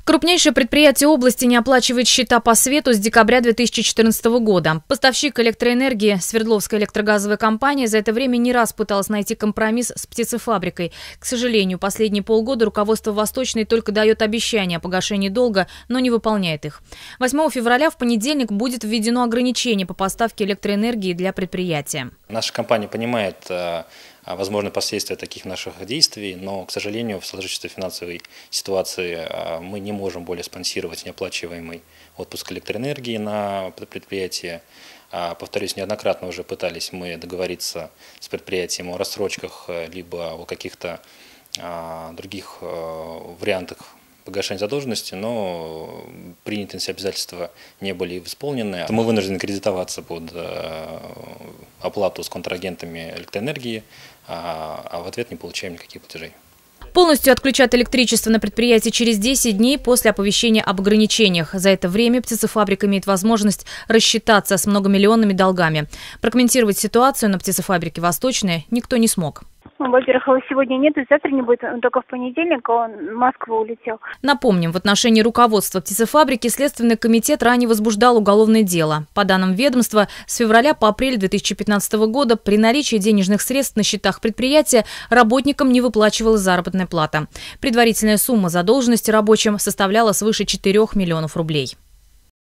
Крупнейшее предприятие области не оплачивает счета по свету с декабря 2014 года. Поставщик электроэнергии Свердловская электрогазовая компания за это время не раз пыталась найти компромисс с птицефабрикой. К сожалению, последние полгода руководство Восточной только дает обещания о погашении долга, но не выполняет их. 8 февраля в понедельник будет введено ограничение по поставке электроэнергии для предприятия. Наша компания понимает возможные последствия таких наших действий, но, к сожалению, в сложившейся финансовой ситуации мы не можем более спонсировать неоплачиваемый отпуск электроэнергии на предприятии. Повторюсь, неоднократно уже пытались мы договориться с предприятием о рассрочках либо о каких-то других вариантах погашения задолженности, но принятые обязательства не были исполнены. Мы вынуждены кредитоваться под оплату с контрагентами электроэнергии, а в ответ не получаем никаких платежей. Полностью отключат электричество на предприятии через 10 дней после оповещения об ограничениях. За это время птицефабрика имеет возможность рассчитаться с многомиллионными долгами. Прокомментировать ситуацию на птицефабрике «Восточная» никто не смог. Во-первых, его сегодня нет, и завтра не будет, он только в понедельник, он в Москву улетел. Напомним, в отношении руководства птицефабрики Следственный комитет ранее возбуждал уголовное дело. По данным ведомства, с февраля по апрель 2015 года при наличии денежных средств на счетах предприятия работникам не выплачивалась заработная плата. Предварительная сумма задолженности рабочим составляла свыше 4 миллионов рублей.